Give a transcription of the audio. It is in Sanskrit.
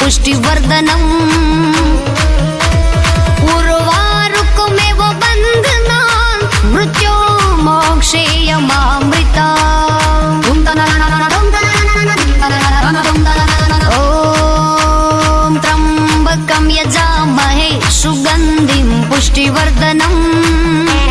पुष्टिवर्धनम् उर्वारुकमेव बन्धनान् मृत्यो मोक्षेयमामृता ॐ त्र्यम्बकं यजामहे सुगन्धिं पुष्टिवर्धनम्